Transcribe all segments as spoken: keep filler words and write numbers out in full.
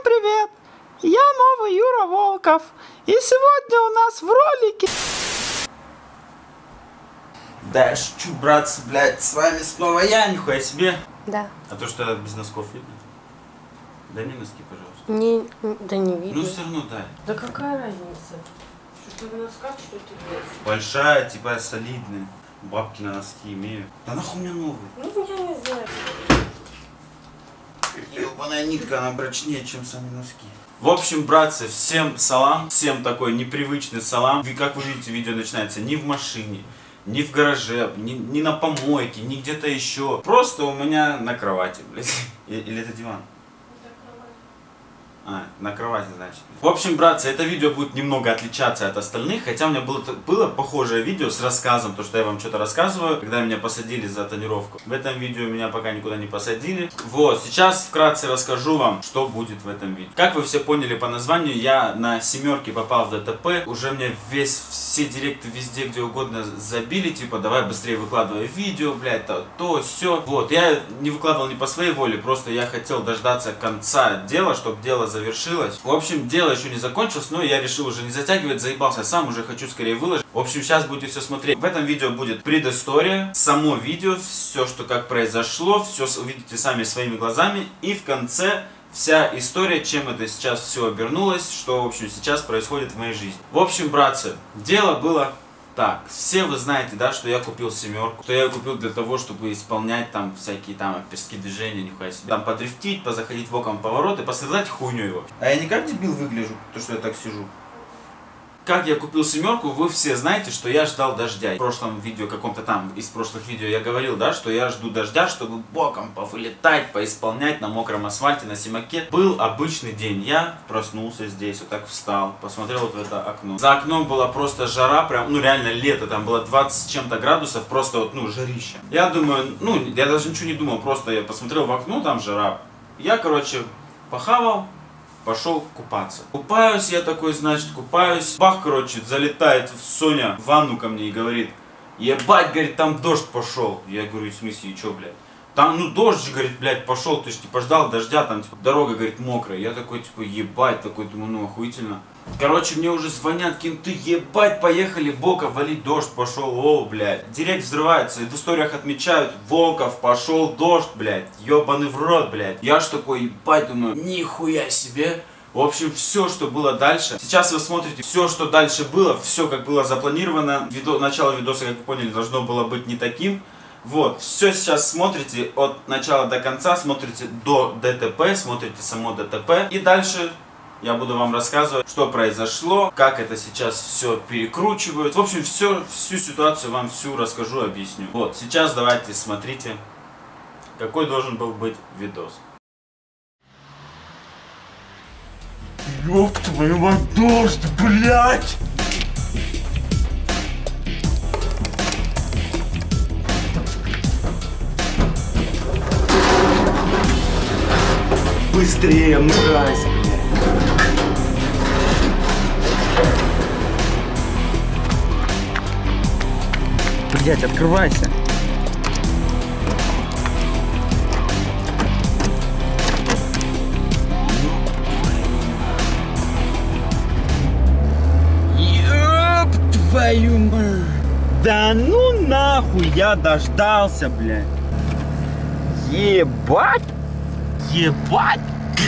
привет! Я новый Юра Волков. И сегодня у нас в ролике... Да, я шучу, братцы, блядь, с вами снова я, нихуя себе. Да. А то, что без носков видно? Дай мне носки, пожалуйста. Не, да не видно. Ну все равно дай. Да какая разница? Что ты в носках, что ты без? Большая, типа солидная. Бабки на носки имею. Да нахуй мне новый? Ну я не знаю. Ёбаная нитка, она прочнее, чем сами носки. В общем, братцы, всем салам, всем такой непривычный салам. Вы, как вы видите, видео начинается не в машине, не в гараже, не, не на помойке, не где-то еще. Просто у меня на кровати, блядь. Или это диван? А, на кровати, значит. В общем, братцы, это видео будет немного отличаться от остальных, хотя у меня было, было похожее видео с рассказом, то, что я вам что-то рассказываю, когда меня посадили за тонировку. В этом видео меня пока никуда не посадили. Вот, сейчас вкратце расскажу вам, что будет в этом видео. Как вы все поняли по названию, я на семерке попал в ДТП, уже мне весь, все директы везде, где угодно забили, типа, давай быстрее выкладывай видео, блядь, то, то, все. Вот, я не выкладывал не по своей воле, просто я хотел дождаться конца дела, чтобы дело завершилось. В общем, дело еще не закончилось, но я решил уже не затягивать, заебался сам, уже хочу скорее выложить. В общем, сейчас будете все смотреть. В этом видео будет предыстория, само видео, все, что как произошло, все увидите сами своими глазами. И в конце вся история, чем это сейчас все обернулось, что, в общем, сейчас происходит в моей жизни. В общем, братцы, дело было... Так, все вы знаете, да, что я купил семерку, что я ее купил для того, чтобы исполнять там всякие там оперские движения, нихуя себе. Там подрифтить, позаходить боком поворот и посредать хуйню его. А я не как дебил выгляжу, то что я так сижу. Как я купил семерку, вы все знаете, что я ждал дождя. В прошлом видео, каком-то там, из прошлых видео я говорил, да, что я жду дождя, чтобы боком повылетать, поисполнять на мокром асфальте, на симаке. Был обычный день, я проснулся здесь, вот так встал, посмотрел вот в это окно. За окном была просто жара, прям, ну реально лето, там было двадцать с чем-то градусов, просто вот, ну, жарища. Я думаю, ну, я даже ничего не думал, просто я посмотрел в окно, там жара. Я, короче, похавал. Пошел купаться. Купаюсь, я такой, значит, купаюсь. Бах, короче, залетает Соня в ванну ко мне и говорит: ебать, говорит, там дождь пошел. Я говорю, в смысле, и чё, блядь? Там, ну, дождь, говорит, блядь, пошел. Ты ж, типа, ждал дождя, там, типа, дорога, говорит, мокрая. Я такой, типа, ебать, такой, думаю, ну, охуительно. Короче, мне уже звонят кенты, ебать, поехали, Бока, валить, дождь пошел, о, блядь. Директ взрывается, и в историях отмечают: Волков, пошел дождь, блядь, ебаный в рот, блядь. Я ж такой, ебать, думаю, нихуя себе. В общем, все, что было дальше. Сейчас вы смотрите все, что дальше было, все, как было запланировано. Видо... Начало видоса, как вы поняли, должно было быть не таким. Вот, все сейчас смотрите от начала до конца, смотрите до ДТП, смотрите само ДТП. И дальше я буду вам рассказывать, что произошло, как это сейчас все перекручивают. В общем, все, всю ситуацию вам всю расскажу, объясню. Вот, сейчас давайте смотрите, какой должен был быть видос. Ёб твою мать, дождь, блядь! Быстрее, мразь! Блять, открывайся. Ёб твою мать. Да ну нахуй, я дождался, блядь. Ебать. Ебать.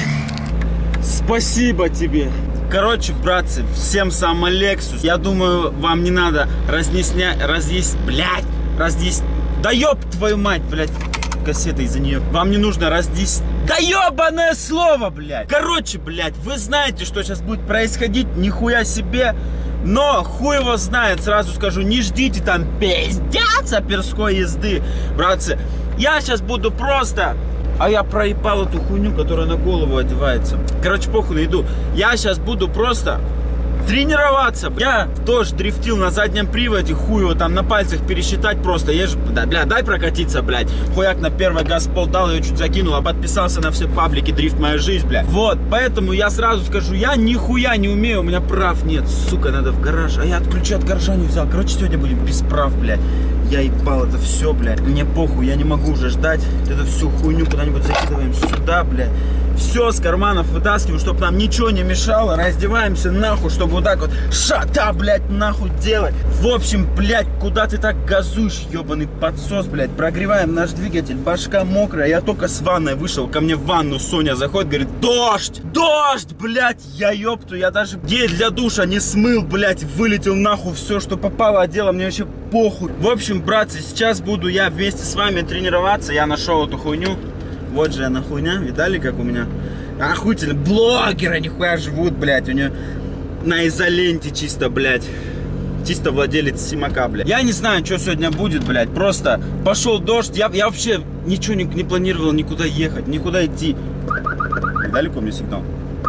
Спасибо тебе. Короче, братцы, всем сам Алексус. Я думаю, вам не надо разнеснять, разъяснять, блядь, разъяснять. Да ёб твою мать, блядь, кассета из-за нее. Вам не нужно разнеснять. Да ёбаное слово, блядь. Короче, блядь, вы знаете, что сейчас будет происходить, нихуя себе. Но хуй его знает, сразу скажу, не ждите там пиздец оперской езды, братцы. Я сейчас буду просто... А я проебал эту хуйню, которая на голову одевается. Короче, похуй на еду. Я сейчас буду просто тренироваться. Я тоже дрифтил на заднем приводе, хуй его там на пальцах пересчитать просто. Езжу, да, бля, дай прокатиться, блядь. Хуяк на первый газ пол дал, ее чуть закинул, а подписался на все паблики «Дрифт моя жизнь», блядь. Вот, поэтому я сразу скажу, я нихуя не умею, у меня прав нет. Сука, надо в гараж. А я ключи от гаража не взял. Короче, сегодня будем без прав, блядь. Я ебал это все, блядь. Мне похуй, я не могу уже ждать. Эту всю хуйню куда-нибудь закидываем сюда, блядь. Все с карманов вытаскиваю, чтобы нам ничего не мешало. Раздеваемся нахуй, чтобы вот так вот шата, блядь, нахуй делать. В общем, блядь, куда ты так газуешь, ебаный подсос, блядь. Прогреваем наш двигатель, башка мокрая. Я только с ванной вышел, ко мне в ванну Соня заходит, говорит: дождь, дождь, блядь. Я ёпту, я даже гель для душа не смыл, блядь. Вылетел нахуй все, что попало, одела, мне вообще похуй. В общем, братцы, сейчас буду я вместе с вами тренироваться. Я нашел эту хуйню. Вот же она хуйня, видали, как у меня охуительно. Блогеры нихуя живут, блядь. У нее на изоленте чисто, блядь. Чисто владелец симака, блядь. Я не знаю, что сегодня будет, блядь. Просто пошел дождь. Я, я вообще ничего не, не планировал никуда ехать, никуда идти. Далеко мне сигнал.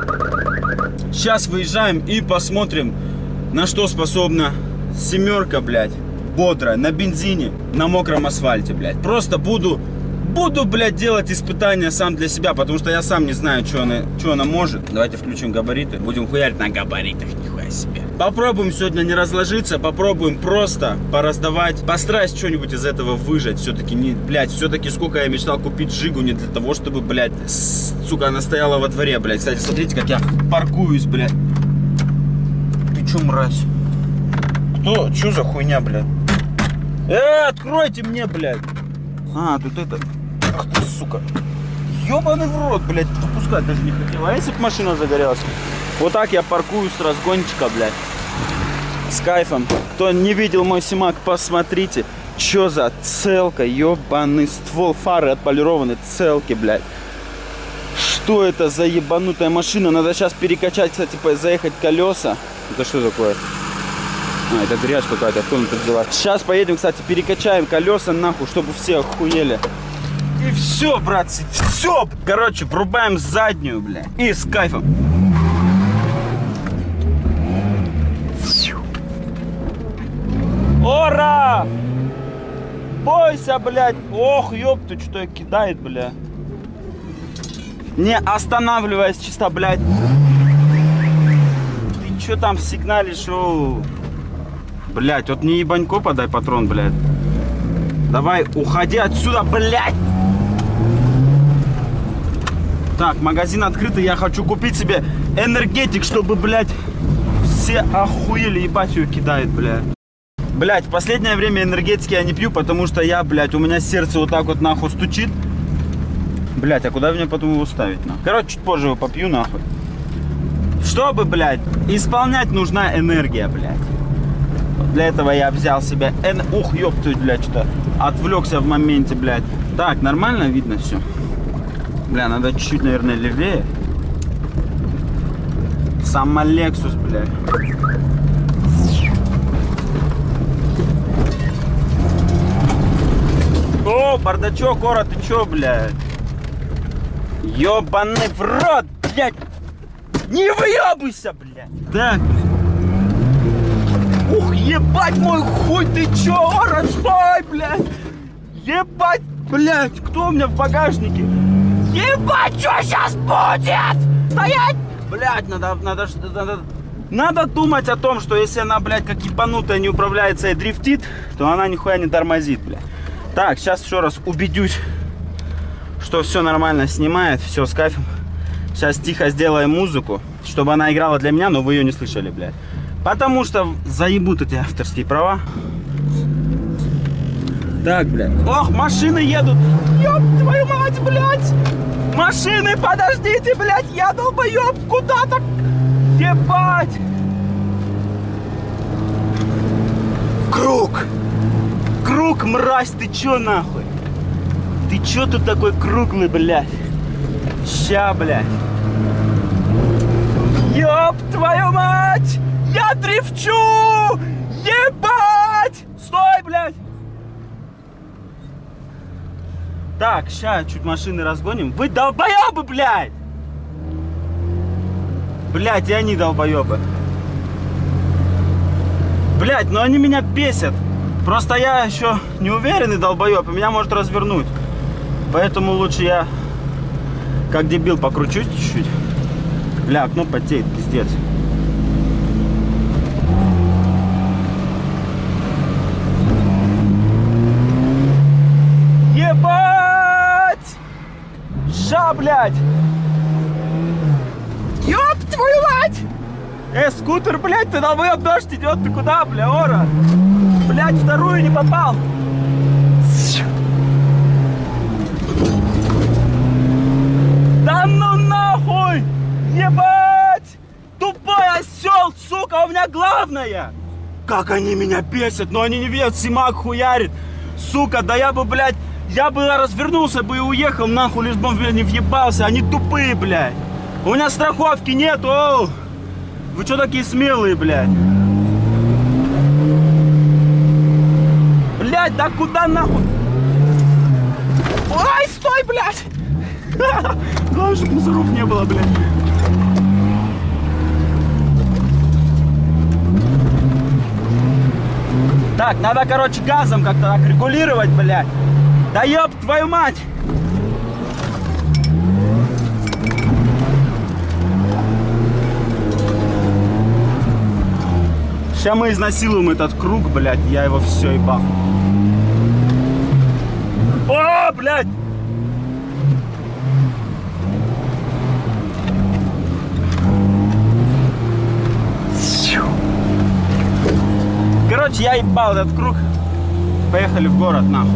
Сейчас выезжаем и посмотрим, на что способна семерка, блядь. Бодрая, на бензине, на мокром асфальте, блядь. Просто буду... Буду, блядь, делать испытания сам для себя, потому что я сам не знаю, что она, что она может. Давайте включим габариты. Будем хуярить на габаритах, нихуя себе. Попробуем сегодня не разложиться, попробуем просто пораздавать. Постараюсь что-нибудь из этого выжать. Все-таки, не, блядь, все-таки сколько я мечтал купить Жигу не для того, чтобы, блядь, сука, она стояла во дворе, блядь. Кстати, смотрите, как я паркуюсь, блядь. Ты че, мразь? Кто? Че за хуйня, блядь? Э, откройте мне, блядь. А, тут это... Ах ты, сука. Ёбаный в рот, блядь. Попускать даже не хотел. А если бы машина загорелась? Вот так я паркую с разгончика, блядь. С кайфом. Кто не видел мой симак, посмотрите. Чё за целка, ёбаный ствол. Фары отполированы, целки, блядь. Что это за ебанутая машина? Надо сейчас перекачать, кстати, заехать колеса. Это что такое? А, это грязь какая-то, кто тут взяла. Сейчас поедем, кстати, перекачаем колеса нахуй, чтобы все охуели. И все, братцы, все. Короче, врубаем заднюю, бля. И с кайфом. Ура! Бойся, блядь. Ох, ёпта, что кидает, бля. Не останавливаясь, чисто, блядь. Ты что там сигналишь, шоу? Блять, вот не ебанько подай патрон, блядь. Давай, уходи отсюда, блядь. Так, магазин открытый. Я хочу купить себе энергетик, чтобы, блядь, все охуели. Ебать, ее кидает, блядь. Блядь, в последнее время энергетики я не пью, потому что я, блядь, у меня сердце вот так вот нахуй стучит. Блядь, а куда мне потом его ставить, нахуй? Короче, чуть позже его попью, нахуй. Чтобы, блядь, исполнять, нужна энергия, блядь. Для этого я взял себе... Эн... Ух, ёпту, блядь, что-то отвлекся в моменте, блядь. Так, нормально видно все? Бля, надо чуть-чуть, наверное, левее. Сама Lexus, блядь. О, бардачок, Ора, ты чё, блядь? Ёбаный в рот, блядь! Не выебывайся, блядь! Так. Ух, ебать мой хуй, ты чё, Ора, стой, блядь! Ебать, блядь, кто у меня в багажнике? Ебать, что сейчас будет? Стоять! Блядь, надо, надо, надо, надо думать о том, что если она, блядь, как ебанутая не управляется и дрифтит, то она нихуя не тормозит, блядь. Так, сейчас еще раз убедюсь, что все нормально снимает, все с кайфом. Сейчас тихо сделаем музыку, чтобы она играла для меня, но вы ее не слышали, блядь. Потому что заебут эти авторские права. Так, блядь. Ох, машины едут. Ёб твою мать, блядь. Машины, подождите, блядь. Я долбоёб. Куда так? Ебать. Круг. Круг, мразь, ты чё нахуй? Ты чё тут такой круглый, блядь? Ща, блядь. Ёб твою мать. Я дрифчу. Ебать. Стой, блядь. Так, ща чуть машины разгоним. Вы долбоёбы, блядь! Блядь, и они долбоёбы. Блядь, но они меня бесят. Просто я еще не уверенный долбоёб, и меня может развернуть. Поэтому лучше я, как дебил, покручусь чуть-чуть. Бля, окно потеет, пиздец. Ебать! Ща, блядь! твою мать! Э, скутер, блядь, ты долбоёб, дождь идет, ты куда, бля, ора? Блядь, вторую не попал. Да ну нахуй! Ебать! Тупой осел, сука, у меня главное! Как они меня бесят, но они не видят, Симак хуярит. Сука, да я бы, блядь, я бы развернулся бы и уехал, нахуй, лишь бы он, блядь, не въебался. Они тупые, блядь. У меня страховки нет, оу! Вы что такие смелые, блядь? Блядь, да куда нахуй? Ой, стой, блядь! Главное, чтобы мусоров не было, блядь. Так, надо, короче, газом как-то так регулировать, блядь. Да ёб твою мать! Сейчас мы изнасилуем этот круг, блядь, я его все ебал. О, блядь! Короче, я ебал этот круг. Поехали в город, нахуй.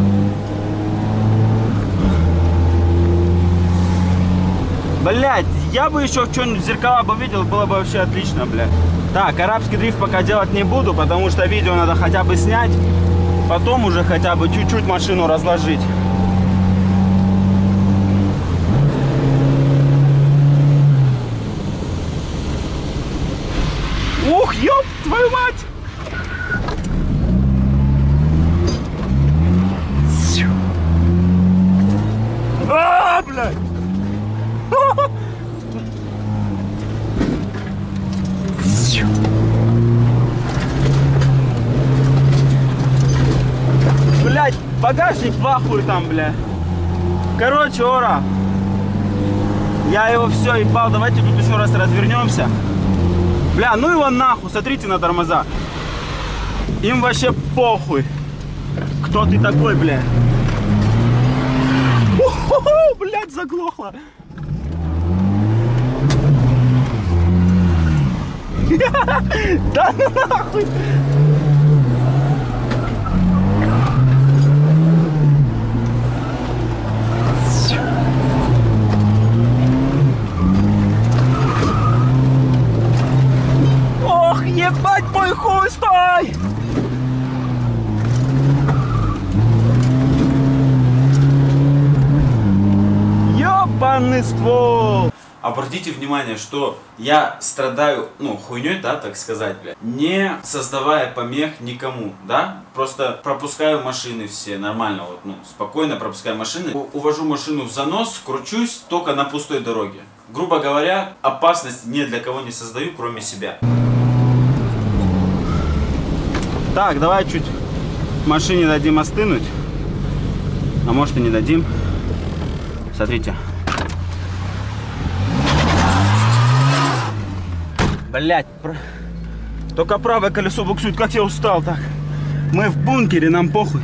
Блядь, я бы еще что-нибудь зеркала бы видел, было бы вообще отлично, блядь. Так, арабский дрифт пока делать не буду, потому что видео надо хотя бы снять. Потом уже хотя бы чуть-чуть машину разложить. Ух, ёб твою мать! А, блядь! Блядь, багажник в ахуе там, бля. Короче, ора. Я его все ебал. Давайте тут еще раз развернемся. Бля, ну его нахуй. Смотрите на тормоза. Им вообще похуй. Кто ты такой, бля? Уху, блядь, заглохло. Да ну нахуй. Ох, ебать мой хуй, стой! Ёбаный ствол! Обратите внимание, что я страдаю, ну, хуйней, да, так сказать, бля, не создавая помех никому, да, просто пропускаю машины все, нормально, вот, ну, спокойно пропускаю машины, увожу машину в занос, кручусь только на пустой дороге. Грубо говоря, опасность ни для кого не создаю, кроме себя. Так, давай чуть машине дадим остынуть, а может и не дадим. Смотрите. Блять, про... только правое колесо буксует, как я устал так. Мы в бункере, нам похуй.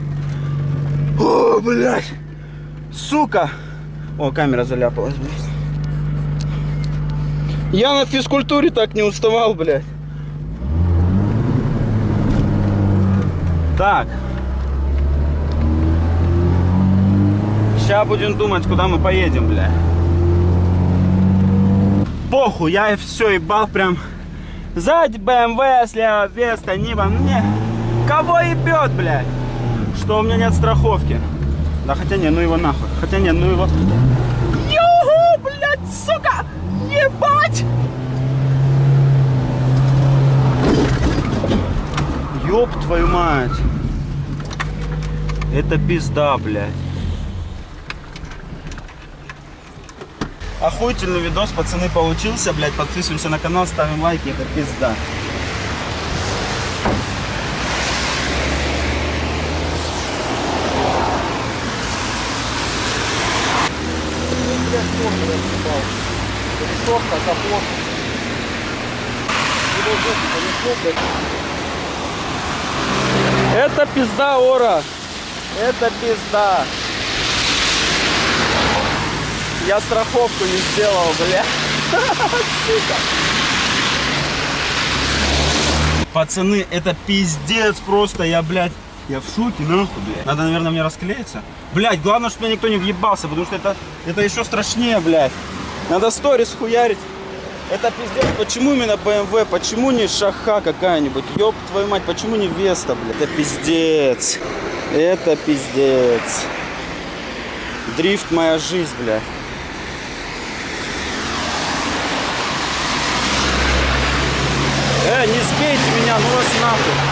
О, блять, сука. О, камера заляпалась, блядь. Я на физкультуре так не уставал, блядь. Так. Сейчас будем думать, куда мы поедем, блядь. Похуй, я все ебал прям. Сзади бэ эм вэ, слева Веста, Нива. Мне кого ебет, блядь? Что у меня нет страховки. Да хотя не, ну его нахуй. Хотя не, ну его. Югу, блядь, сука! Ебать! Ёб твою мать. Это пизда, блядь. Охуительный видос, пацаны, получился, блядь. Подписываемся на канал, ставим лайки, это пизда. Это пизда, ора. Это пизда. Я страховку не сделал, бля. Пацаны, это пиздец просто, я, блядь, я в шоке, нахуй, блядь. Надо, наверное, мне расклеиться. Блядь, главное, чтобы меня никто не въебался, потому что это, это еще страшнее, блядь. Надо сторис хуярить. Это пиздец. Почему именно бэ эм вэ? Почему не Шаха какая-нибудь? Ёб твою мать, почему не Веста, блядь? Это пиздец. Это пиздец. Дрифт моя жизнь, блядь. Э, не сбейте меня, ну вас нахуй.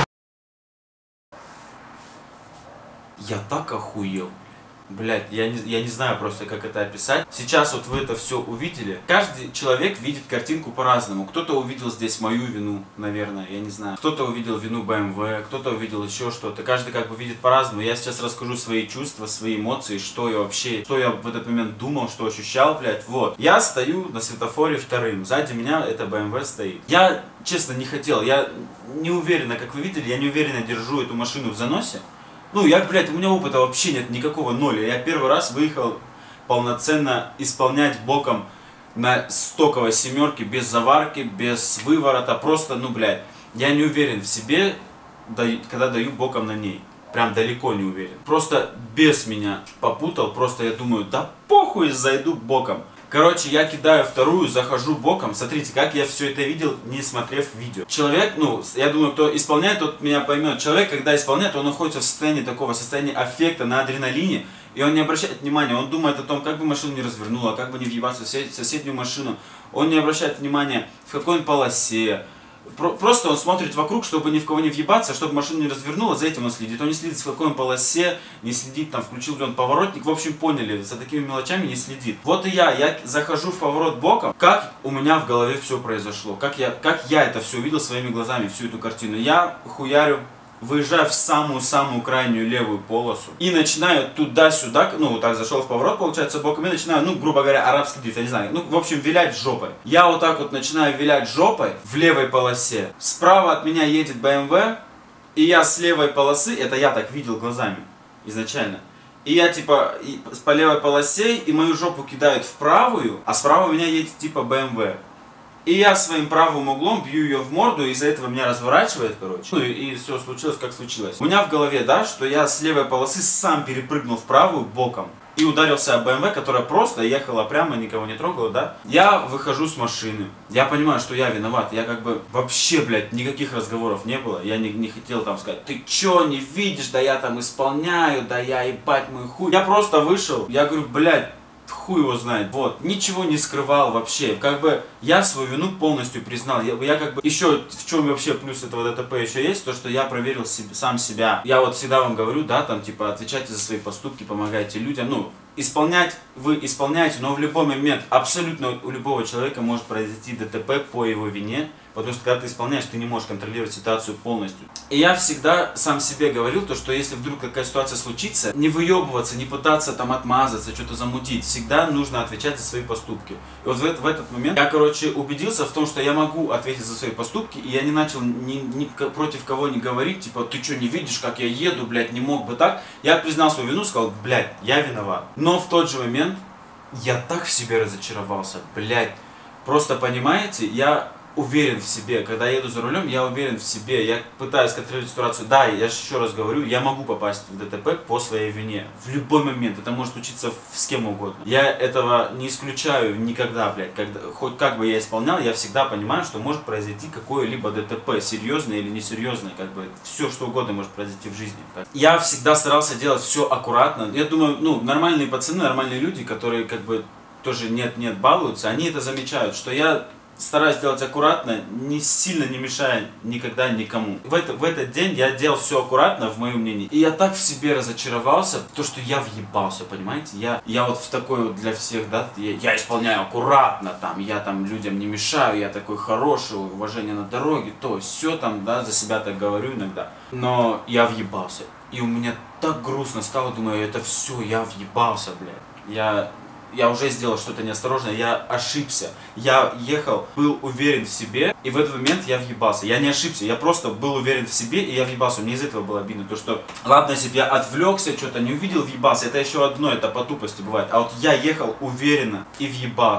Я так охуел. Блять, я не, я не знаю просто, как это описать. Сейчас вот вы это все увидели. Каждый человек видит картинку по-разному. Кто-то увидел здесь мою вину, наверное, я не знаю. Кто-то увидел вину бэ эм вэ, кто-то увидел еще что-то. Каждый как бы видит по-разному. Я сейчас расскажу свои чувства, свои эмоции, что я вообще, что я в этот момент думал, что ощущал, блять. Вот. Я стою на светофоре вторым. Сзади меня это бэ эм вэ стоит. Я, честно, не хотел. Я не уверенно, как вы видели, я не уверенно держу эту машину в заносе. Ну, я, блядь, у меня опыта вообще нет никакого ноля. Я первый раз выехал полноценно исполнять боком на стоковой семерке, без заварки, без выворота. Просто, ну, блядь, я не уверен в себе, когда даю боком на ней. Прям далеко не уверен. Просто без меня попутал, просто я думаю, да похуй, зайду боком. Короче, я кидаю вторую, захожу боком. Смотрите, как я все это видел, не смотрев видео. Человек, ну, я думаю, кто исполняет, тот меня поймет. Человек, когда исполняет, он находится в состоянии такого, состоянии аффекта, на адреналине. И он не обращает внимания, он думает о том, как бы машину не развернула, как бы не въебаться в соседнюю машину. Он не обращает внимания, в какой он полосе. Просто он смотрит вокруг, чтобы ни в кого не въебаться, чтобы машину не развернула, за этим он следит. Он не следит, в какой он полосе, не следит, там, включил ли он поворотник. В общем, поняли, за такими мелочами не следит. Вот и я, я захожу в поворот боком, как у меня в голове все произошло, как я, как я это все увидел своими глазами, всю эту картину. Я хуярю, выезжаю в самую-самую крайнюю левую полосу и начинаю туда-сюда, ну, вот так зашел в поворот, получается, боком, и начинаю, ну, грубо говоря, арабский дрифт, я не знаю, ну, в общем, вилять жопой. Я вот так вот начинаю вилять жопой в левой полосе. Справа от меня едет бэ эм вэ, и я с левой полосы, это я так видел глазами изначально, и я, типа, по левой полосе, и мою жопу кидают в правую, а справа у меня едет, типа, бэ эм вэ. И я своим правым углом бью ее в морду, и из-за этого меня разворачивает, короче. Ну и, и все случилось, как случилось. У меня в голове, да, что я с левой полосы сам перепрыгнул в правую боком. И ударился об бэ эм вэ, которая просто ехала прямо, никого не трогала, да. Я выхожу с машины. Я понимаю, что я виноват. Я как бы вообще, блядь, никаких разговоров не было. Я не, не хотел там сказать, ты чё, не видишь, да я там исполняю, да я ебать мой хуй. Я просто вышел, я говорю, блядь, хуй его знает, вот, ничего не скрывал вообще, как бы я свою вину полностью признал, я, я как бы, еще в чем вообще плюс этого ДТП еще есть, то что я проверил себе, сам себя, я вот всегда вам говорю, да, там, типа, отвечайте за свои поступки, помогайте людям, ну, исполнять вы исполняете, но в любой момент, абсолютно у любого человека может произойти ДТП по его вине, потому что когда ты исполняешь, ты не можешь контролировать ситуацию полностью. И я всегда сам себе говорил, то, что если вдруг какая ситуация случится, не выебываться, не пытаться там отмазаться, что-то замутить, всегда нужно отвечать за свои поступки. И вот в, в этот момент я, короче, убедился в том, что я могу ответить за свои поступки, и я не начал ни, ни против кого не говорить, типа, ты что, не видишь, как я еду, блядь, не мог бы так. Я признал свою вину, сказал, блядь, я виноват. Но в тот же момент я так в себе разочаровался, блядь. Просто понимаете, я уверен в себе, когда я еду за рулем, я уверен в себе, я пытаюсь контролировать ситуацию. Да, я же еще раз говорю, я могу попасть в ДТП по своей вине. В любой момент, это может случиться с кем угодно. Я этого не исключаю никогда, блядь. Когда, хоть как бы я исполнял, я всегда понимаю, что может произойти какое-либо ДТП, серьезное или несерьезное, как бы все что угодно может произойти в жизни. Я всегда старался делать все аккуратно. Я думаю, ну, нормальные пацаны, нормальные люди, которые как бы тоже нет-нет балуются, они это замечают, что я стараюсь делать аккуратно, не сильно не мешая никогда никому. В, это, в этот день я делал все аккуратно, в моем мнении. И я так в себе разочаровался, то что я въебался, понимаете? Я, я вот в такой вот для всех, да, я, я исполняю аккуратно, там, я там людям не мешаю, я такой хороший, уважение на дороге, то, все там, да, за себя так говорю иногда. Но я въебался. И у меня так грустно стало, думаю, это все, я въебался, блядь. Я... Я уже сделал что-то неосторожное, я ошибся. Я ехал, был уверен в себе, и в этот момент я въебался. Я не ошибся, я просто был уверен в себе, и я въебался. Мне из этого было обидно, то что, ладно, если бы я отвлекся, что-то не увидел, въебался, это еще одно, это по тупости бывает. А вот я ехал уверенно и въебался.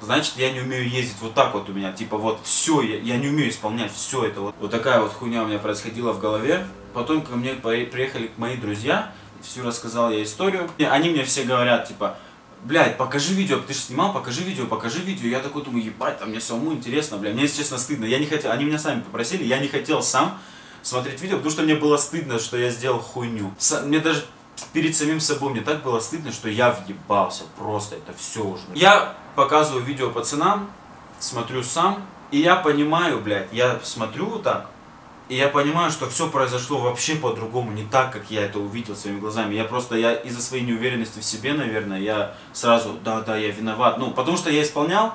значит я не умею ездить. Вот так вот у меня, типа вот все, я, я не умею исполнять все это. Вот, вот такая вот хуйня у меня происходила в голове. Потом ко мне приехали мои друзья, всю рассказал я историю. И они мне все говорят, типа, блядь, покажи видео, ты же снимал, покажи видео, покажи видео. Я такой думаю, ебать, там мне самому интересно, блядь. Мне, если честно, стыдно. Я не хотел, они меня сами попросили, я не хотел сам смотреть видео, потому что мне было стыдно, что я сделал хуйню. Мне даже перед самим собой мне так было стыдно, что я въебался. Просто это все уже. Я показываю видео пацанам, смотрю сам, и я понимаю, блядь, я смотрю вот так, и я понимаю, что все произошло вообще по-другому, не так, как я это увидел своими глазами. Я просто, я из-за своей неуверенности в себе, наверное, я сразу, да-да, я виноват. Ну, потому что я исполнял,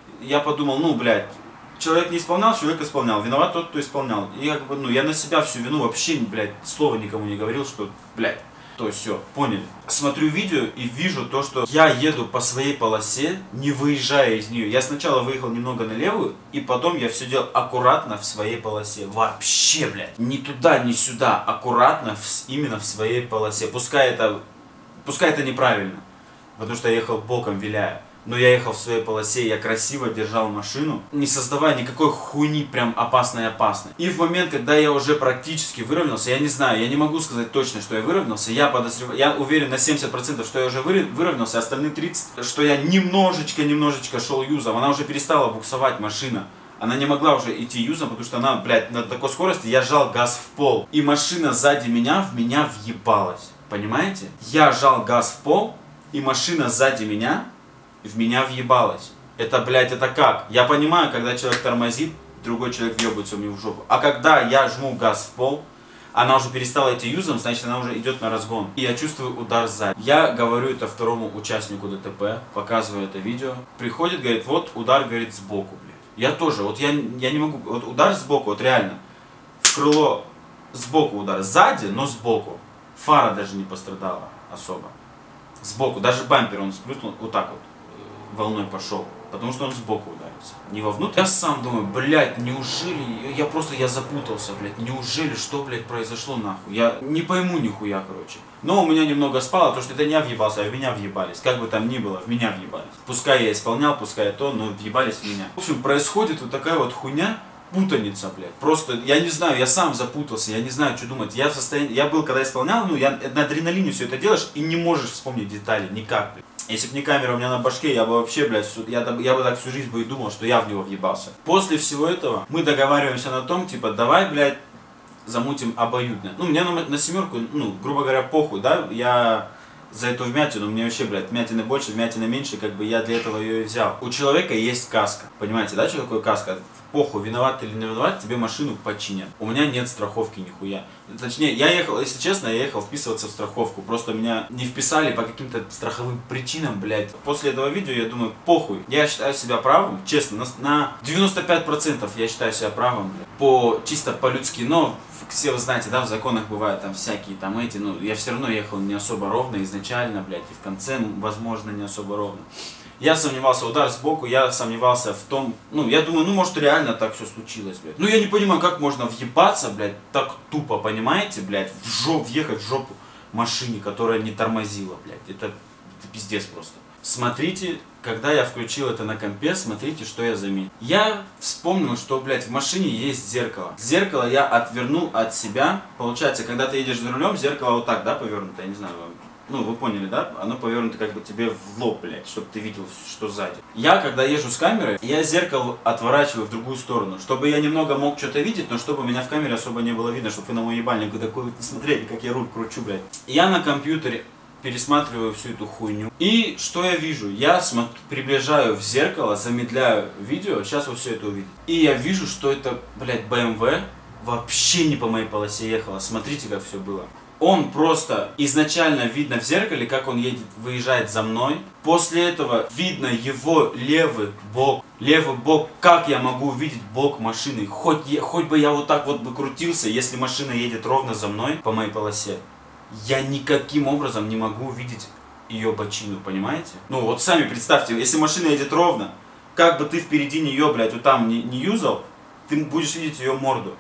я подумал, ну, блядь, человек не исполнял, человек исполнял. Виноват тот, кто исполнял. И я, как бы, ну, я на себя всю вину вообще, блядь, слова никому не говорил, что, блядь, то все, поняли. Смотрю видео и вижу то, что я еду по своей полосе, не выезжая из нее. Я сначала выехал немного на левую, и потом я все делал аккуратно в своей полосе. Вообще, блядь, ни туда, ни сюда, аккуратно в, именно в своей полосе. Пускай это, пускай это неправильно, потому что я ехал боком, виляя. Но я ехал в своей полосе, я красиво держал машину, не создавая никакой хуйни прям опасной-опасной. И в момент, когда я уже практически выровнялся, я не знаю, я не могу сказать точно, что я выровнялся, я подозреваю, я уверен на семьдесят процентов, что я уже выровнялся, остальные тридцать процентов, что я немножечко-немножечко шел юзом, она уже перестала буксовать, машина. Она не могла уже идти юзом, потому что она, блядь, на такой скорости, я жал газ в пол. И машина сзади меня в меня въебалась, понимаете? Я жал газ в пол, и машина сзади меня в меня въебалась. Это, блядь, это как? Я понимаю, когда человек тормозит, другой человек въебается мне в жопу. А когда я жму газ в пол, она уже перестала идти юзом, значит она уже идет на разгон. И я чувствую удар сзади. Я говорю это второму участнику ДТП, показываю это видео. Приходит, говорит, вот удар, говорит, сбоку, блядь. Я тоже, вот я, я не могу, вот удар сбоку, вот реально. В крыло сбоку удар, сзади, но сбоку. Фара даже не пострадала особо. Сбоку, даже бампер он сплюснул, вот так вот. Волной пошел, потому что он сбоку ударился, не вовнутрь. Я сам думаю, блядь, неужели, я просто, я запутался, блядь, неужели, что, блядь, произошло нахуй, я не пойму нихуя, короче. Но у меня немного спало, то что это не я въебался, а в меня въебались, как бы там ни было, в меня въебались. Пускай я исполнял, пускай то, но въебались в меня. В общем, происходит вот такая вот хуйня, путаница, блядь, просто, я не знаю, я сам запутался, я не знаю, что думать, я в состоянии, я был, когда исполнял, ну, я на адреналине все это делаешь, и не можешь вспомнить детали, никак, блядь. Если бы не камера у меня на башке, я бы вообще, блядь, я, я бы так всю жизнь бы и думал, что я в него въебался. После всего этого мы договариваемся на том, типа, давай, блядь, замутим обоюдно. Ну, мне на, на семерку, ну, грубо говоря, похуй, да, я за эту вмятину, мне вообще, блядь, вмятины больше, вмятины меньше, как бы я для этого ее и взял. У человека есть каска, понимаете, да, что такое каска? Похуй, виноват ты или не виноват, тебе машину починят. У меня нет страховки нихуя. Точнее, я ехал, если честно, я ехал вписываться в страховку. Просто меня не вписали по каким-то страховым причинам, блядь. После этого видео я думаю, похуй. Я считаю себя правым, честно, на девяносто пять процентов я считаю себя правым, блядь. По, чисто по-людски, но все вы знаете, да, в законах бывают там всякие там эти, ну, я все равно ехал не особо ровно изначально, блядь, и в конце, возможно, не особо ровно. Я сомневался, удар сбоку, я сомневался в том, ну, я думаю, ну, может, реально так все случилось, блядь. Ну, я не понимаю, как можно въебаться, блядь, так тупо, понимаете, блядь, в жоп, въехать в жопу машине, которая не тормозила, блядь. Это, это пиздец просто. Смотрите, когда я включил это на компе, смотрите, что я заметил. Я вспомнил, что, блядь, в машине есть зеркало. Зеркало я отвернул от себя. Получается, когда ты едешь за рулем, зеркало вот так, да, повернуто, я не знаю, ну, вы поняли, да? Оно повернуто как бы тебе в лоб, блядь, чтобы ты видел, что сзади. Я, когда езжу с камерой, я зеркало отворачиваю в другую сторону, чтобы я немного мог что-то видеть, но чтобы меня в камере особо не было видно, чтобы вы на мой ебальник такой вот не смотрели, как я руль кручу, блядь. Я на компьютере пересматриваю всю эту хуйню. И что я вижу? Я смотрю, приближаю в зеркало, замедляю видео, сейчас вы все это увидите. И я вижу, что это, блядь, бэ эм вэ вообще не по моей полосе ехала. Смотрите, как все было. Он просто, изначально видно в зеркале, как он едет, выезжает за мной. После этого видно его левый бок. Левый бок, как я могу увидеть бок машины? Хоть, я, хоть бы я вот так вот бы крутился, если машина едет ровно за мной по моей полосе. Я никаким образом не могу увидеть ее бочину, понимаете? Ну вот сами представьте, если машина едет ровно, как бы ты впереди нее, блядь, вот там не, не юзал, ты будешь видеть ее морду.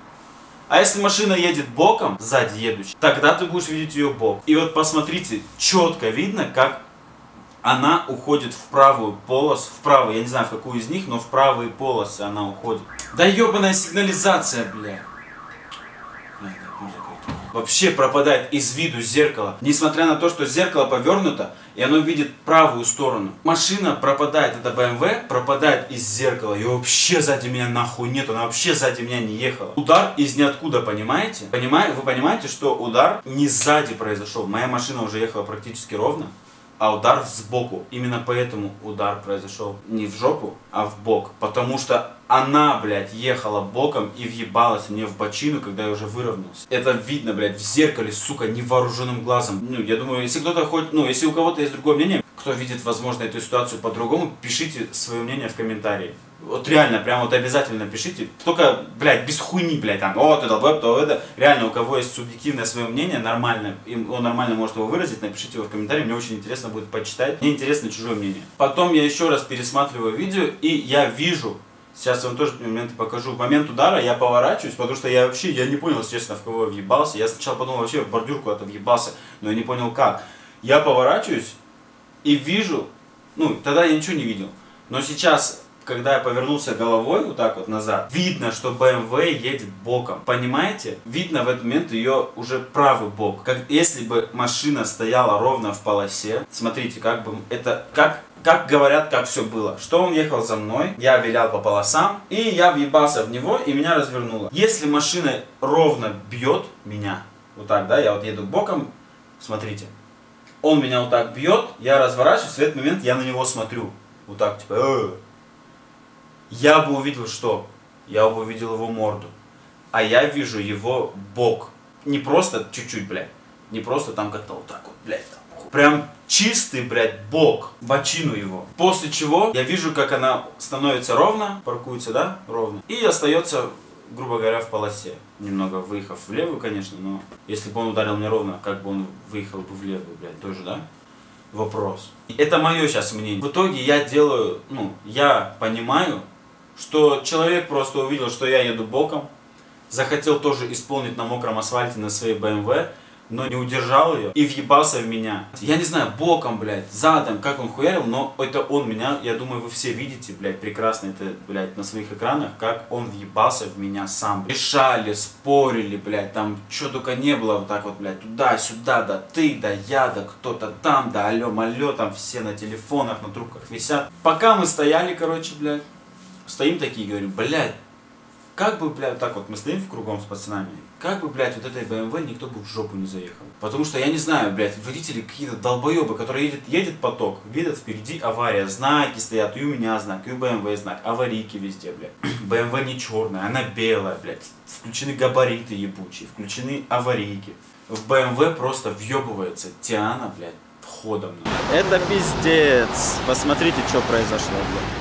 А если машина едет боком, сзади едущий, тогда ты будешь видеть ее бок. И вот посмотрите, четко видно, как она уходит в правую полосу, в правую, я не знаю в какую из них, но в правые полосы она уходит. Да ебаная сигнализация, бля. Вообще пропадает из виду зеркало. Несмотря на то, что зеркало повернуто, и оно видит правую сторону. Машина пропадает, это бэ эм вэ, пропадает из зеркала. И вообще сзади меня нахуй нет, она вообще сзади меня не ехала. Удар из ниоткуда, понимаете? Понимаете? Вы понимаете, что удар не сзади произошел. Моя машина уже ехала практически ровно, а удар сбоку. Именно поэтому удар произошел не в жопу, а в бок. Потому что она, блядь, ехала боком и въебалась мне в бочину, когда я уже выровнялся. Это видно, блядь, в зеркале, сука, невооруженным глазом. Ну, я думаю, если кто-то хоть, ну, если у кого-то есть другое мнение, кто видит, возможно, эту ситуацию по-другому, пишите свое мнение в комментарии. Вот реально, прям вот обязательно пишите. Только, блядь, без хуйни, блядь, там, о, ты долбоеб, то это. Реально, у кого есть субъективное свое мнение, нормально, и он нормально может его выразить, напишите его в комментарии, мне очень интересно будет почитать. Мне интересно чужое мнение. Потом я еще раз пересматриваю видео, и я вижу, сейчас я вам тоже момент покажу, в момент удара я поворачиваюсь, потому что я вообще, я не понял, честно, в кого я въебался. Я сначала подумал, вообще в бордюрку это въебался, но я не понял как. Я поворачиваюсь и вижу, ну, тогда я ничего не видел, но сейчас... Когда я повернулся головой вот так вот назад, видно, что бэ эм вэ едет боком. Понимаете? Видно в этот момент ее уже правый бок. Как если бы машина стояла ровно в полосе. Смотрите, как бы это, как, как говорят, как все было. Что он ехал за мной, я вилял по полосам, и я въебался в него, и меня развернуло. Если машина ровно бьет меня, вот так, да, я вот еду боком, смотрите. Он меня вот так бьет, я разворачиваюсь, в этот момент я на него смотрю. Вот так, типа, э-э. Я бы увидел что? Я бы увидел его морду. А я вижу его бок. Не просто чуть-чуть, блядь. Не просто там как-то вот так вот, блядь. Там. Прям чистый, блядь, бок. Бочину его. После чего я вижу, как она становится ровно. Паркуется, да? Ровно. И остается, грубо говоря, в полосе. Немного выехав в левую, конечно, но... Если бы он ударил мне ровно, как бы он выехал бы в левую, блядь, тоже, да? Вопрос. Это мое сейчас мнение. В итоге я делаю, ну, я понимаю, что человек просто увидел, что я еду боком, захотел тоже исполнить на мокром асфальте на своей бэ эм вэ, но не удержал ее и въебался в меня. Я не знаю, боком, блядь, задом, как он хуярил, но это он меня, я думаю, вы все видите, блядь, прекрасно это, блядь, на своих экранах, как он въебался в меня сам. Решали, спорили, блядь, там что только не было, вот так вот, блядь, туда-сюда, да ты, да я, да кто-то там, да алё-малё, там все на телефонах, на трубках висят. Пока мы стояли, короче, блядь, стоим такие, говорю, блядь, как бы, блядь, так вот мы стоим в кругом с пацанами, как бы, блядь, вот этой бэ эм вэ никто бы в жопу не заехал. Потому что, я не знаю, блядь, водители какие-то долбоебы, которые едет, едет поток, видят впереди авария, знаки стоят, и у меня знак, и у бэ эм вэ знак, аварийки везде, блядь. бэ эм вэ не черная, она белая, блядь, включены габариты ебучие, включены аварийки. В бэ эм вэ просто въебывается Тиана, блядь, ходом. Это пиздец. Посмотрите, что произошло, блядь.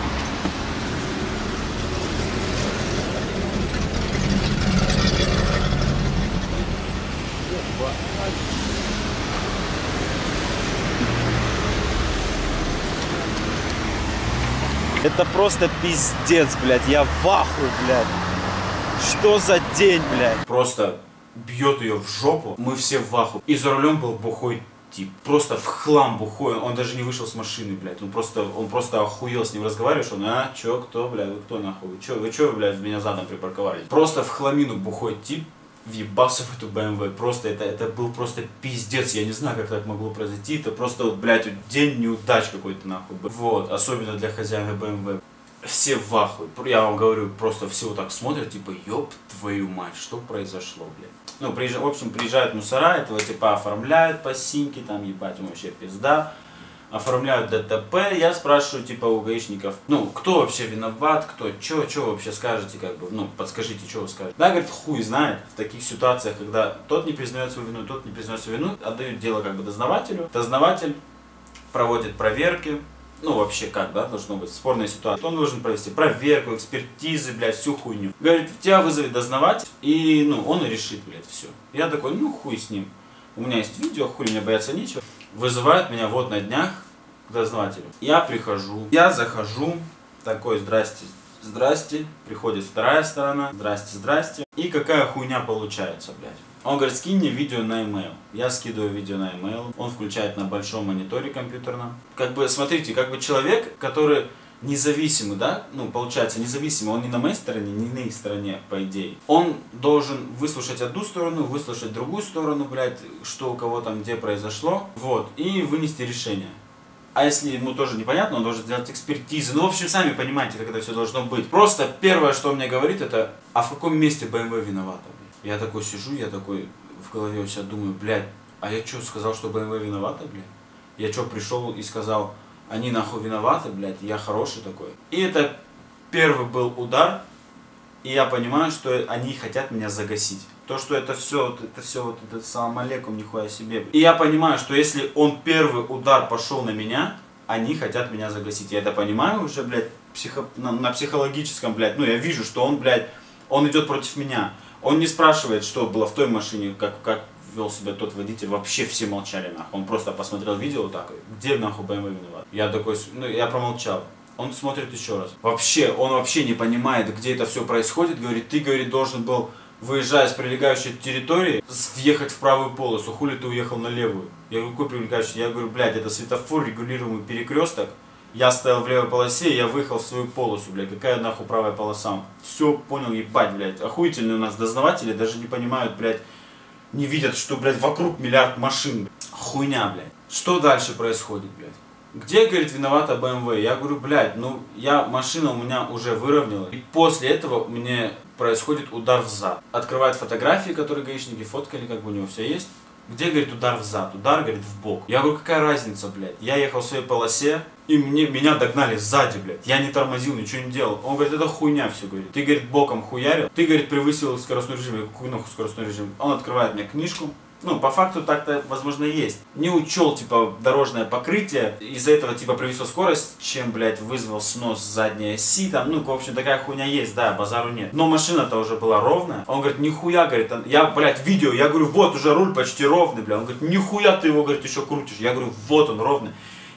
Это просто пиздец, блядь, я в ахуе, блядь. Что за день, блядь? Просто бьет ее в жопу, мы все в ахуе. И за рулем был бухой тип. Просто в хлам бухой, он даже не вышел с машины, блядь. Он просто, он просто охуел, с ним разговариваешь, он, а, чё, кто, блядь, вы кто нахуй? Вы чё, вы чё, блядь, меня задом припарковались? Просто в хламину бухой тип въебался в эту бэ эм вэ. Просто это, это был просто пиздец. Я не знаю, как так могло произойти. Это просто, вот, блядь, день неудач какой-то нахуй. Вот, особенно для хозяина бэ эм вэ. Все в ахуе. Я вам говорю, просто все вот так смотрят, типа, ёб твою мать, что произошло, блядь. Ну, приезж... в общем, приезжают мусора, этого типа оформляют по синьке, там, ебать, ему вообще пизда. Оформляют дэ тэ пэ, я спрашиваю, типа, у гаишников, ну, кто вообще виноват, кто, чё, чё вообще скажете, как бы, ну, подскажите, что вы скажете. Да, говорит, хуй знает, в таких ситуациях, когда тот не признает свою вину, тот не признает свою вину, отдают дело, как бы, дознавателю. Дознаватель проводит проверки, ну, вообще, как, да, должно быть, спорная ситуация. Он должен провести проверку, экспертизы, блядь, всю хуйню. Говорит, тебя вызовет дознаватель, и, ну, он и решит, блядь, все. Я такой, ну, хуй с ним. У меня есть видео, хуй мне бояться нечего. Вызывают меня вот на днях к дознавателю. Я прихожу, я захожу, такой, здрасте, здрасте. Приходит вторая сторона, здрасте, здрасте. И какая хуйня получается, блядь. Он говорит, скинь мне видео на e-mail. Я скидываю видео на e-mail. Он включает на большом мониторе компьютерном. Как бы, смотрите, как бы человек, который независимый, да, ну, получается, независимый, он не на моей стороне, не на их стороне, по идее. Он должен выслушать одну сторону, выслушать другую сторону, блядь, что у кого там где произошло, вот, и вынести решение. А если ему тоже непонятно, он должен сделать экспертизы. Ну, в общем, сами понимаете, как это все должно быть. Просто первое, что он мне говорит, это, а в каком месте бэ эм вэ виновата? Блядь? Я такой сижу, я такой в голове у себя думаю, блядь, а я что, сказал, что бэ эм вэ виновата, блядь? Я что, пришел и сказал, они нахуй виноваты, блядь, я хороший такой. И это первый был удар, и я понимаю, что они хотят меня загасить. То, что это все, вот, это все, вот этот салам алейкум, нихуя себе. И я понимаю, что если он первый удар пошел на меня, они хотят меня загасить. Я это понимаю уже, блядь, психо, на, на психологическом, блядь, ну я вижу, что он, блядь, он идет против меня. Он не спрашивает, что было в той машине, как, как вел себя тот водитель, вообще все молчали, нахуй. Он просто посмотрел видео вот так, где нахуй бэ эм вэ виноват. Я такой, ну я промолчал. Он смотрит еще раз. Вообще, он вообще не понимает, где это все происходит. Говорит, ты, говорит, должен был, выезжая с прилегающей территории, въехать в правую полосу. Хули ты уехал на левую? Я говорю, какой прилегающий? Я говорю, блядь, это светофор, регулируемый перекресток. Я стоял в левой полосе, я выехал в свою полосу, блядь. Какая нахуй правая полоса? Все, понял, ебать, блядь. Охуительные у нас дознаватели, даже не понимают, блядь, не видят, что, блядь, вокруг миллиард машин. Хуйня, блядь. Что дальше происходит, блядь? Где, говорит, виновата бэ эм вэ? Я говорю, блядь, ну, я, машина у меня уже выровняла. И после этого мне происходит удар в зад. Открывает фотографии, которые гаишники фоткали, как бы у него все есть. Где, говорит, удар в зад? Удар, говорит, в бок. Я говорю, какая разница, блядь? Я ехал в своей полосе, и мне, меня догнали сзади, блядь. Я не тормозил, ничего не делал. Он говорит, это хуйня все, говорит. Ты, говорит, боком хуярил. Ты, говорит, превысил скоростной режим. Я говорю, какой нахуй скоростной режим? Он открывает мне книжку. Ну, по факту так-то, возможно, есть. Не учел, типа, дорожное покрытие. Из-за этого, типа, превысил скорость, чем, блядь, вызвал снос задней оси. Там, ну, в общем, такая хуйня есть, да, базару нет. Но машина-то уже была ровная. Он говорит, нихуя, говорит, я, блядь, видео, я говорю, вот, уже руль почти ровный, блядь. Он говорит, нихуя ты его, говорит, еще крутишь. Я говорю, вот он, ровный.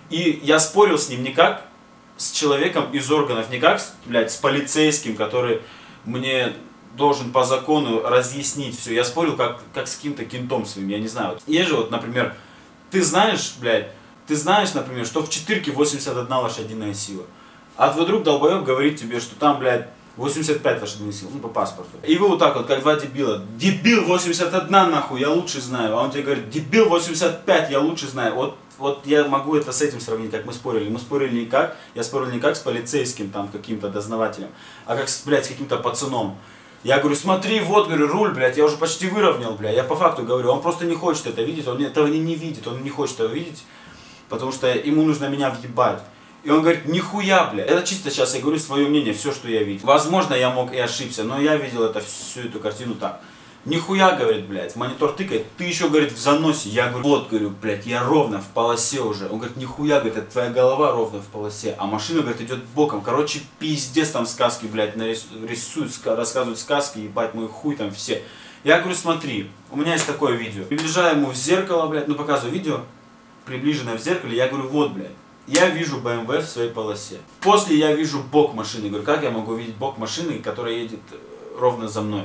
И я спорил с ним не как с человеком из органов, не как, блядь, с полицейским, который мне должен по закону разъяснить все. Я спорил как, как с каким-то кентом своим, я не знаю. Вот. Есть же вот, например, ты знаешь, блядь, ты знаешь, например, что в четырке восемьдесят одна лошадиная сила. А твой друг долбоеб говорит тебе, что там, блядь, восемьдесят пять лошадиных сил, ну по паспорту. И вы вот так вот, как два дебила. Дебил восемьдесят одна нахуй, я лучше знаю. А он тебе говорит, дебил восемьдесят пять, я лучше знаю. Вот, вот я могу это с этим сравнить, как мы спорили. Мы спорили не как, я спорил не как с полицейским там каким-то дознавателем, а как, с, блядь, с каким-то пацаном. Я говорю, смотри, вот, говорю, руль, блядь, я уже почти выровнял, блядь. Я по факту говорю, он просто не хочет это видеть, он этого не, не видит, он не хочет этого видеть, потому что ему нужно меня въебать. И он говорит, нихуя, блядь. Это чисто сейчас я говорю свое мнение, все, что я видел. Возможно, я мог и ошибся, но я видел это, всю эту картину так. Нихуя, говорит, блядь, в монитор тыкает, ты еще, говорит, в заносе. Я говорю, вот, говорю, блядь, я ровно в полосе уже. Он говорит, нихуя, говорит, это твоя голова ровно в полосе, а машина, говорит, идет боком. Короче, пиздец там сказки, блядь, рисуют, рассказывают сказки, ебать, мой хуй там все. Я говорю, смотри, у меня есть такое видео. Приближаю ему в зеркало, блядь, ну показываю видео, приближенное в зеркале, я говорю, вот, блядь. Я вижу бэ эм вэ в своей полосе. После я вижу бок машины. Говорю, как я могу видеть бок машины, которая едет ровно за мной?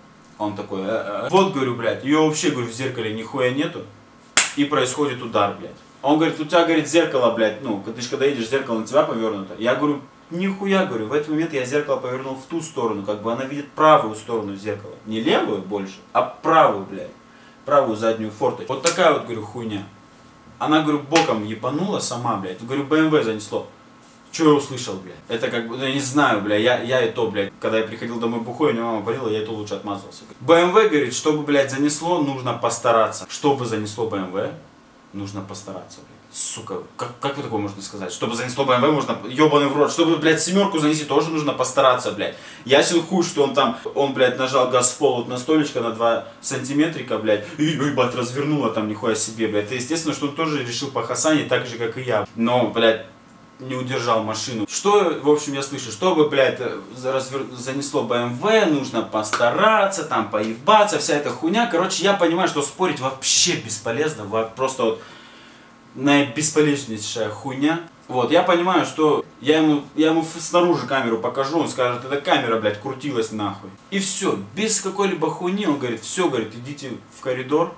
Он такой, а -а -а. Вот, говорю, блядь, ее вообще, говорю, в зеркале нихуя нету. И происходит удар, блядь. Он говорит, у тебя, говорит, зеркало, блядь, ну, ты же когда едешь, зеркало на тебя повернуто. Я говорю, нихуя, говорю, в этот момент я зеркало повернул в ту сторону, как бы она видит правую сторону зеркала. Не левую больше, а правую, блядь. Правую заднюю форточку. Вот такая вот, говорю, хуйня. Она, говорю, боком ебанула сама, блядь. Говорю, бэ эм вэ занесло. Че я услышал, блядь? Это как бы, ну, я не знаю, блядь, я, я и то, блядь, когда я приходил домой бухой, у меня мама парила, я и то лучше отмазывался. бэ эм вэ говорит, чтобы, блядь, занесло, нужно постараться. Чтобы занесло бэ эм вэ, нужно постараться, блядь. Сука, как, как вы такое можно сказать? Чтобы занесло бэ эм вэ, можно, ебаный в рот. Чтобы, блядь, семерку занести, тоже нужно постараться, блядь. Ясен хуй, что он там, он, блядь, нажал газ в пол вот на столечко на два сантиметрика, блядь, и, ебать, развернуло там нихуя себе, блядь. Это естественно, что он тоже решил похасанить так же, как и я. Но, блядь, не удержал машину. Что, в общем, я слышу, чтобы, блядь, развер... занесло бэ эм вэ, нужно постараться, там, поебаться, вся эта хуйня. Короче, я понимаю, что спорить вообще бесполезно, просто вот на бесполезнейшая хуйня. Вот, я понимаю, что я ему, я ему снаружи камеру покажу, он скажет, эта камера, блядь, крутилась нахуй. И все, без какой-либо хуйни, он говорит, все, говорит, идите в коридор.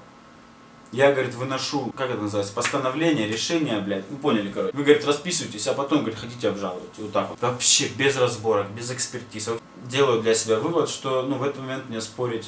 Я, говорит, выношу, как это называется, постановление, решение, блядь, ну поняли, короче. Вы, говорит, расписываетесь, а потом, говорит, хотите обжаловать. Вот так вот. Вообще, без разборок, без экспертиз. Делаю для себя вывод, что, ну, в этот момент мне спорить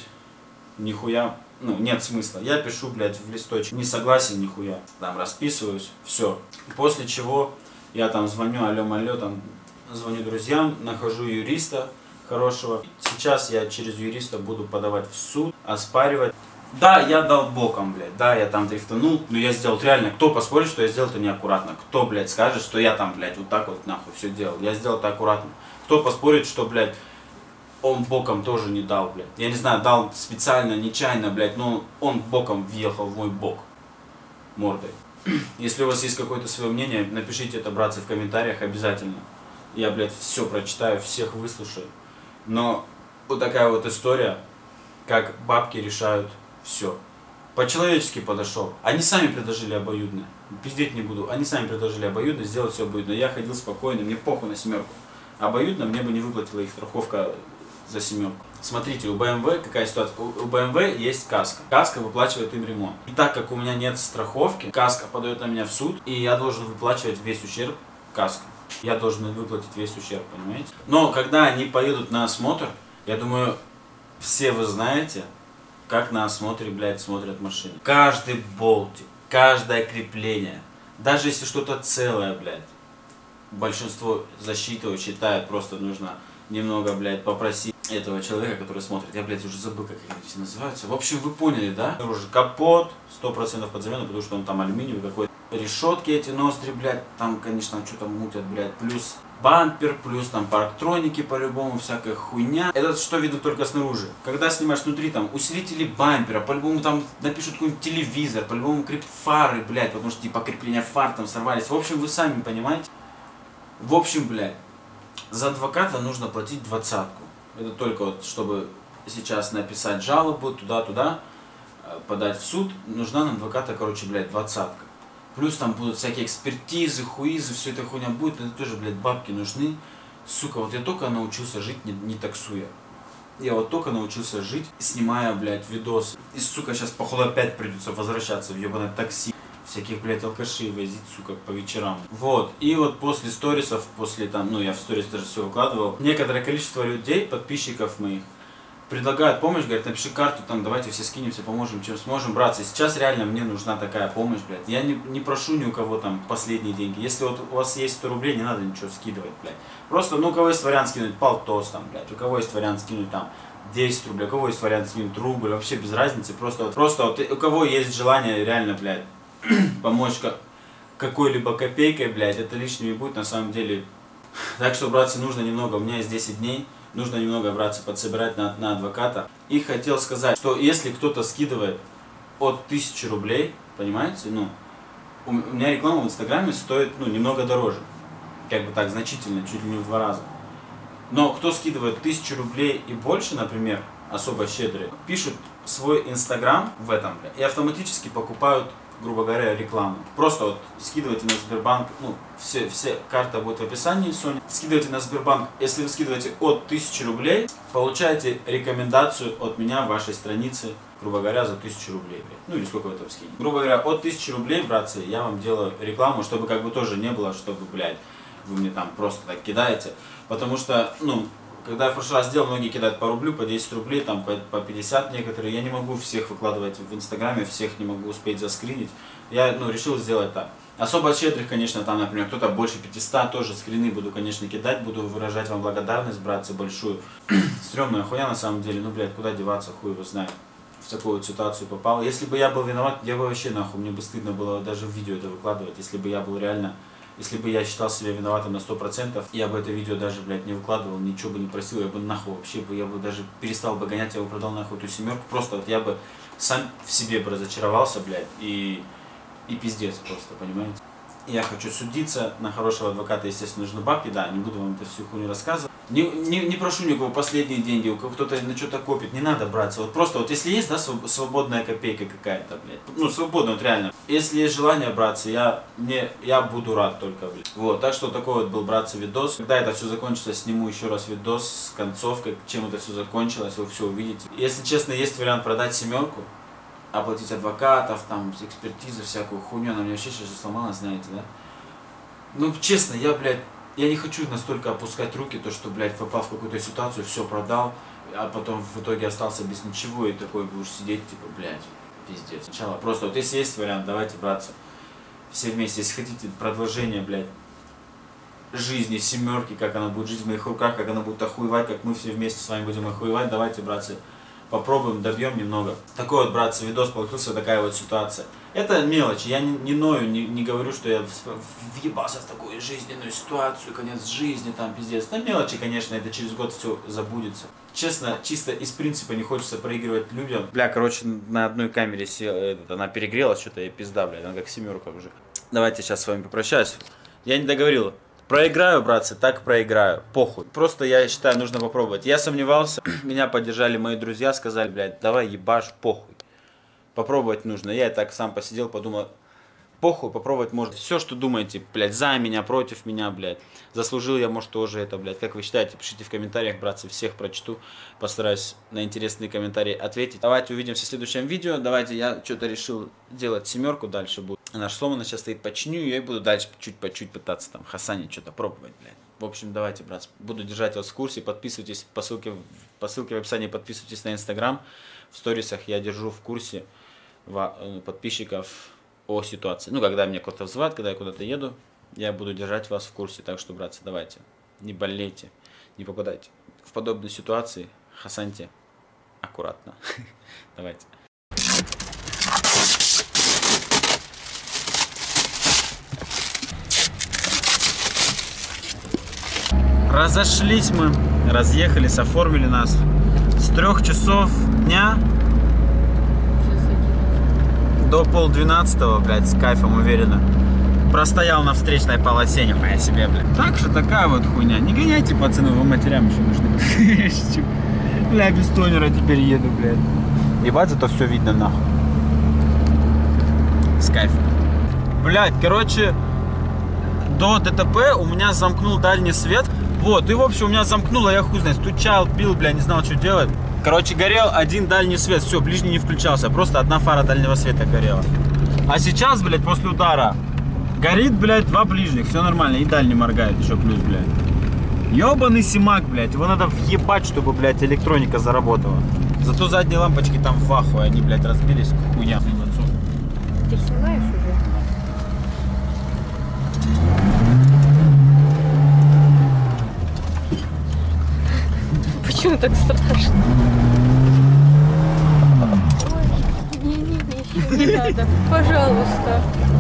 нихуя, ну, нет смысла. Я пишу, блядь, в листочек, не согласен нихуя. Там расписываюсь, все. После чего я там звоню, алло-малё, там, звоню друзьям, нахожу юриста хорошего. Сейчас я через юриста буду подавать в суд, оспаривать. Да, я дал боком, блядь, да, я там дрифтанул, но я сделал реально, кто поспорит, что я сделал это неаккуратно? Кто, блядь, скажет, что я там, блядь, вот так вот нахуй все делал? Я сделал это аккуратно. Кто поспорит, что, блядь, он боком тоже не дал, блядь? Я не знаю, дал специально, нечаянно, блядь, но он боком въехал в мой бок мордой. Если у вас есть какое-то свое мнение, напишите это, братцы, в комментариях обязательно. Я, блядь, все прочитаю, всех выслушаю. Но вот такая вот история, как бабки решают все. По-человечески подошел. Они сами предложили обоюдно. Пиздеть не буду. Они сами предложили обоюдно, сделать все обоюдно. Я ходил спокойно, мне похуй на семерку. Обоюдно мне бы не выплатила их страховка за семерку. Смотрите, у бэ эм вэ какая ситуация? У бэ эм вэ есть каска. Каска выплачивает им ремонт. И так как у меня нет страховки, каска подает на меня в суд, и я должен выплачивать весь ущерб каска. Я должен выплатить весь ущерб, понимаете? Но когда они поедут на осмотр, я думаю, все вы знаете, как на осмотре, блядь, смотрят машины. Каждый болтик, каждое крепление, даже если что-то целое, блядь, большинство засчитывают, считают, просто нужно немного, блядь, попросить этого человека, который смотрит. Я, блядь, уже забыл, как они все называются. В общем, вы поняли, да? Уже капот, сто процентов под замену, потому что он там алюминиевый какой-то. Решетки эти, ноздри, блядь, там, конечно, что-то мутят, блядь, плюс бампер, плюс там парктроники по-любому, всякая хуйня. Это что видно только снаружи. Когда снимаешь внутри, там, усилители бампера, по-любому там напишут какой-нибудь телевизор, по-любому крепят фары, блядь, потому что типа крепления фар там сорвались. В общем, вы сами понимаете. В общем, блядь, за адвоката нужно платить двадцатку. Это только вот, чтобы сейчас написать жалобу туда-туда, подать в суд, нужна на адвоката, короче, блядь, двадцатка. Плюс там будут всякие экспертизы, хуизы, все это хуйня будет, это тоже, блядь, бабки нужны. Сука, вот я только научился жить, не, не таксуя. Я вот только научился жить, снимая, блядь, видосы. И, сука, сейчас, походу, опять придется возвращаться в ебаное такси. Всяких, блядь, алкашей возить, сука, по вечерам. Вот. И вот после сторисов, после там, ну, я в сторис даже все выкладывал, некоторое количество людей, подписчиков моих, предлагают помощь, говорят, напиши карту, там, давайте все скинемся, поможем, чем сможем, братцы. Сейчас реально мне нужна такая помощь, блядь. Я не, не прошу ни у кого там последние деньги. Если вот у вас есть сто рублей, не надо ничего скидывать, блядь. Просто, ну, у кого есть вариант скинуть полтос, там, блядь, у кого есть вариант скинуть там десять рублей, у кого есть вариант скинуть рубль, вообще без разницы. Просто вот, просто вот, у кого есть желание реально, блядь, помочь какой-либо копейкой, блядь, это лишними будет на самом деле. Так что, братцы, нужно немного, у меня есть десять дней. Нужно немного, братцы, подсобирать на, на адвоката. И хотел сказать, что если кто-то скидывает от тысячи рублей, понимаете, ну, у, у меня реклама в Инстаграме стоит, ну, немного дороже. Как бы так, значительно, чуть ли не в два раза. Но кто скидывает тысячу рублей и больше, например, особо щедрые, пишут свой Инстаграм в этом, бля, и автоматически покупают, грубо говоря, рекламу. Просто вот скидывайте на Сбербанк, ну, все, все карта будет в описании, Sony. Скидывайте на Сбербанк. Если вы скидываете от тысячи рублей, получаете рекомендацию от меня в вашей странице, грубо говоря, за тысячу рублей. Ну или сколько вы там скинете. Грубо говоря, от тысячи рублей, братцы, я вам делаю рекламу, чтобы как бы тоже не было, чтобы, блядь, вы мне там просто так кидаете. Потому что, ну, когда я в прошлый раз делал, многие кидают по рублю, по десять рублей, там по, по пятьдесят некоторые. Я не могу всех выкладывать в Инстаграме, всех не могу успеть заскринить. Я, ну, решил сделать так. Особо щедрых, конечно, там, например, кто-то больше пятисот, тоже скрины буду, конечно, кидать, буду выражать вам благодарность, братцы, большую. Стрёмная хуя на самом деле, ну, блядь, куда деваться, хуй его знает. В такую вот ситуацию попал. Если бы я был виноват, я бы вообще, нахуй, мне бы стыдно было даже в видео это выкладывать, если бы я был реально... Если бы я считал себя виноватым на сто процентов, я бы это видео даже, блядь, не выкладывал, ничего бы не просил, я бы нахуй вообще бы, я бы даже перестал бы гонять, я бы продал нахуй эту семерку, просто вот я бы сам в себе бы разочаровался, блядь, и, и пиздец просто, понимаете? Я хочу судиться, на хорошего адвоката, естественно, нужны бабки, да, не буду вам это всю хуйню рассказывать. Не, не, не прошу никого последние деньги, у кого кто-то на что-то копит, не надо браться. Вот просто вот если есть, да, свободная копейка какая-то, блядь, ну, свободная, вот реально. Если есть желание браться, я, мне, я буду рад только, блядь. Вот, так что такой вот был, братцы, видос. Когда это все закончится, сниму еще раз видос с концовкой, чем это все закончилось, вы все увидите. Если честно, есть вариант продать семерку, оплатить адвокатов, там, экспертизы, всякую хуйню, она мне вообще сейчас же сломалась, знаете, да? Ну, честно, я, блядь, я не хочу настолько опускать руки, то, что, блядь, попал в какую-то ситуацию, все продал, а потом в итоге остался без ничего, и такой будешь сидеть, типа, блядь, пиздец. Сначала просто, вот если есть вариант, давайте браться все вместе, если хотите продолжение, блядь, жизни, семерки, как она будет жить в моих руках, как она будет охуевать, как мы все вместе с вами будем охуевать, давайте, братцы, попробуем, добьем немного. Такой вот, братцы, видос получился, такая вот ситуация. Это мелочи, я не, не ною, не, не говорю, что я въебался в такую жизненную ситуацию, конец жизни, там, пиздец. Это мелочи, конечно, это через год все забудется. Честно, чисто из принципа не хочется проигрывать людям. Бля, короче, на одной камере сел, этот, она перегрелась, что-то и пизда, бля, она как семерка уже. Давайте сейчас с вами попрощаюсь. Я не договорил. Проиграю, братцы, так проиграю, похуй. Просто я считаю, нужно попробовать. Я сомневался, меня поддержали мои друзья, сказали, блядь, давай ебашь, похуй. Попробовать нужно. Я и так сам посидел, подумал, похуй, попробовать можно. Все, что думаете, блядь, за меня, против меня, блядь. Заслужил я, может, тоже это, блядь. Как вы считаете, пишите в комментариях, братцы, всех прочту. Постараюсь на интересные комментарии ответить. Давайте увидимся в следующем видео. Давайте, я что-то решил делать семерку дальше будет. Наш сломанный сейчас стоит, починю ее и буду дальше чуть по чуть пытаться там хасанить, что-то пробовать, блядь. В общем, давайте, братцы, буду держать вас в курсе. Подписывайтесь по ссылке, по ссылке в описании, подписывайтесь на Инстаграм. В сторисах я держу в курсе подписчиков о ситуации. Ну, когда меня кто-то вызывает, когда я куда-то еду, я буду держать вас в курсе. Так что, братцы, давайте, не болейте, не попадайте в подобные ситуации. Хасаньте аккуратно. Давайте. Разошлись мы, разъехались, оформили нас с трех часов дня до полдвенадцатого, блядь, с кайфом, уверенно. Простоял на встречной полосе, не моя себе, блядь. Так что такая вот хуйня. Не гоняйте, пацаны, вы матерям еще нужны. Бля, без тонера теперь еду, блядь. Ебать, это все видно, нахуй. С кайфом. Блядь, короче, до ДТП у меня замкнул дальний свет. Вот, и в общем у меня замкнуло, я хуй знает, стучал, пил, бля, не знал, что делать. Короче, горел один дальний свет, все, ближний не включался, просто одна фара дальнего света горела. А сейчас, блядь, после удара горит, блядь, два ближних, все нормально, и дальний моргает еще плюс, блядь. Ёбаный симак, блядь, его надо въебать, чтобы, блядь, электроника заработала. Зато задние лампочки там в ахуе, они, блядь, разбились к хуям. Ты снимаешь уже? Почему так страшно? Ой, не-не-не, еще не надо, пожалуйста.